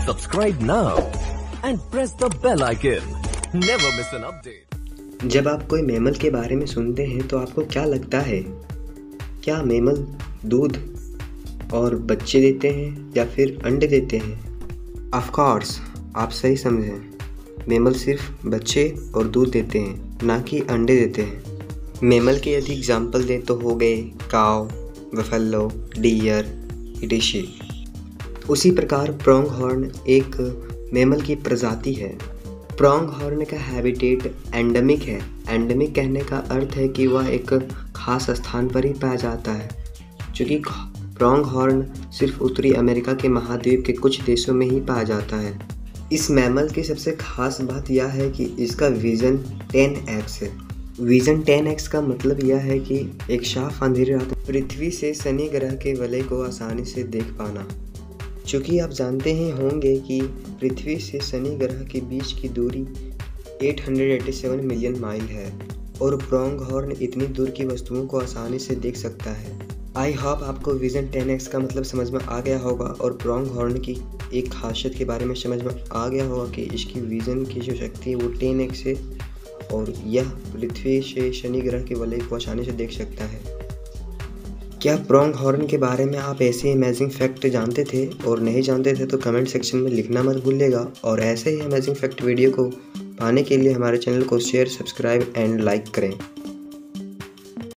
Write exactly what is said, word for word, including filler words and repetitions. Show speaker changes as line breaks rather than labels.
Subscribe now and press the bell icon. Never miss an update.
जब आप कोई mammal के बारे में सुनते हैं तो आपको क्या लगता है? क्या मैमल दूध और बच्चे देते हैं या फिर अंडे देते हैं? ऑफ कोर्स, आप सही समझें। मैमल सिर्फ बच्चे और दूध देते हैं, ना कि अंडे देते हैं। मैमल के यदि एग्जाम्पल दें तो हो गए काव, बफेलो, डियर, हिडिशी। उसी प्रकार प्रोंग हॉर्न एक मैमल की प्रजाति है। प्रोंग हॉर्न का हैबिटेट एंडेमिक है। एंडेमिक कहने का अर्थ है कि वह एक खास स्थान पर ही पाया जाता है, क्योंकि प्रोंग हॉर्न सिर्फ उत्तरी अमेरिका के महाद्वीप के कुछ देशों में ही पाया जाता है। इस मैमल की सबसे खास बात यह है कि इसका विज़न टेन एक्स है। विज़न टेन एक्स का मतलब यह है कि एक साफ अंधेरी रात पृथ्वी से शनि ग्रह के वलय को आसानी से देख पाना। चूँकि आप जानते ही होंगे कि पृथ्वी से शनि ग्रह के बीच की दूरी आठ सौ सत्तासी मिलियन माइल है और प्रोंग हॉर्न इतनी दूर की वस्तुओं को आसानी से देख सकता है। आई होप आपको विज़न टेन एक्स का मतलब समझ में आ गया होगा और प्रोंग हॉर्न की एक खासियत के बारे में समझ में आ गया होगा कि इसकी विज़न की जो शक्ति है वो टेन एक्स है और यह पृथ्वी से शनि ग्रह के वलय को आसानी से देख सकता है। क्या प्रोंग हॉर्न के बारे में आप ऐसे अमेजिंग फैक्ट जानते थे? और नहीं जानते थे तो कमेंट सेक्शन में लिखना मत भूलिएगा। और ऐसे ही अमेजिंग फैक्ट वीडियो को पाने के लिए हमारे चैनल को शेयर, सब्सक्राइब एंड लाइक करें।